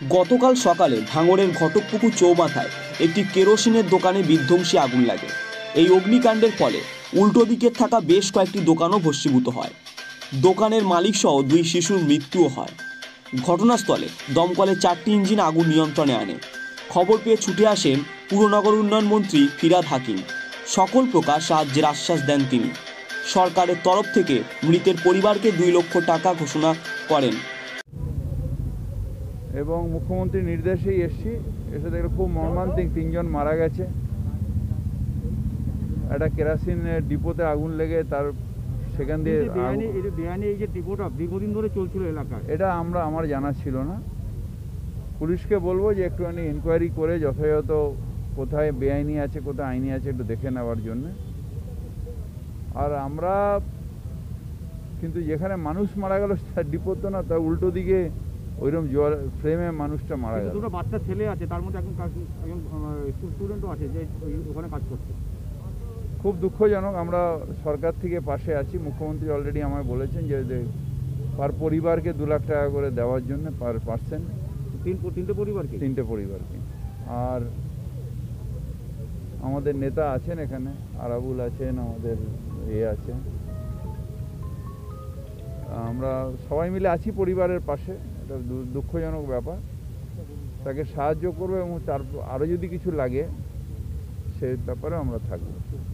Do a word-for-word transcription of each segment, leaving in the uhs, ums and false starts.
গতকাল সকালে ভাঙড়ের ঘটকপুকুর চৌমাথায় একটি কেরোসিনের দোকানে বিধ্বংসী আগুন লাগে। এই অগ্নিকাণ্ডের ফলে উল্টো দিকে থাকা বেশ কয়েকটি দোকানও ভস্মীভূত হয়। দোকানের মালিক সহ দুই শিশুর মৃত্যুও হয়। ঘটনাস্থলে দমকলের চারটি ইঞ্জিন আগুন নিয়ন্ত্রণে আনে। খবর পেয়ে ছুটে আসেন পুরনগর উন্নয়ন মন্ত্রী ফিরহাদ হাকিম। সকল প্রকার সাহায্যের আশ্বাস দেন তিনি। সরকারের তরফ থেকে মৃতের পরিবারকে দুই লক্ষ টাকা ঘোষণা করেন এবং মুখ্যমন্ত্রীর নির্দেশেই এসছি। এসে দেখলে খুব মর্মান্তিক, তিনজন মারা গেছে। একটা কেরোসিন ডিপোতে আগুন লেগে তার সেখান দিয়ে ডিপোটা দীর্ঘদিন ধরে চলছিল এলাকায়, এটা আমরা আমার জানা ছিল না। পুলিশকে বলবো যে একটুখানি ইনকোয়ারি করে যথাযথ কোথায় বেআইনি আছে কোথায় আইনি আছে একটু দেখে নেওয়ার জন্য। আর আমরা কিন্তু যেখানে মানুষ মারা গেল তার ডিপো তো না, তার উল্টো দিকে ওইরকম জল ফ্রেমে মানুষটা মারা গেল। দুটো বাচ্চা ছেলে আছে, তার মধ্যে একজন স্টুডেন্টও আছে যে ওখানে কাজ করছে। খুব দুঃখজনক। আমরা সরকার থেকে পাশে আছি। মুখ্যমন্ত্রী অলরেডি আমায় বলেছেন যে পার পরিবারকে দু লাখ টাকা করে দেওয়ার জন্য, পার পার্সেন্ট তিন তিনটে পরিবারকে তিনটে পরিবারকে আর আমাদের নেতা আছেন এখানে, আরাবুল আছেন, আমাদের এ আছে, আমরা সবাই মিলে আছি পরিবারের পাশে। এটা দুঃখজনক ব্যাপার, তাকে সাহায্য করবো এবং তার আরও যদি কিছু লাগে সে ব্যাপারে আমরা থাকব।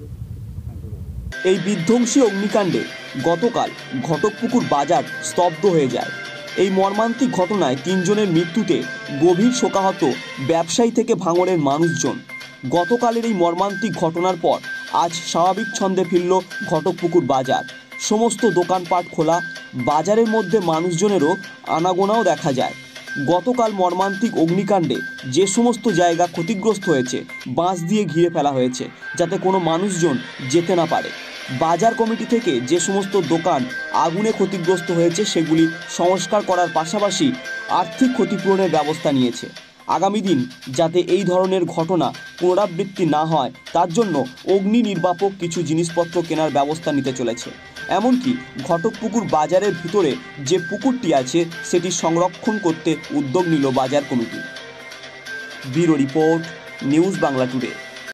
এই বিধ্বংসী অগ্নিকাণ্ডে গতকাল ঘটকপুকুর বাজার স্তব্ধ হয়ে যায়। এই মর্মান্তিক ঘটনায় তিনজনের মৃত্যুতে গভীর শোকাহত ব্যবসায়ী থেকে ভাঙড়ের মানুষজন। গতকালের এই মর্মান্তিক ঘটনার পর আজ স্বাভাবিক ছন্দে ফিরল ঘটকপুকুর বাজার। সমস্ত দোকানপাট খোলা, বাজারের মধ্যে মানুষজনেরও আনাগোনাও দেখা যায়। গতকাল মর্মান্তিক অগ্নিকাণ্ডে যে সমস্ত জায়গা ক্ষতিগ্রস্ত হয়েছে বাঁশ দিয়ে ঘিরে ফেলা হয়েছে যাতে কোনো মানুষজন যেতে না পারে। বাজার কমিটি থেকে যে সমস্ত দোকান আগুনে ক্ষতিগ্রস্ত হয়েছে সেগুলি সংস্কার করার পাশাপাশি আর্থিক ক্ষতিপূরণের ব্যবস্থা নিয়েছে। আগামী দিন যাতে এই ধরনের ঘটনা পুনরাবৃত্তি না হয় তার জন্য অগ্নি নির্বাপক কিছু জিনিসপত্র কেনার ব্যবস্থা নিতে চলেছে। এমনকি ঘটকপুকুর বাজারের ভিতরে যে পুকুরটি আছে সেটি সংরক্ষণ করতে উদ্যোগ নিল বাজার কমিটি। Bureau report, news Bangla today.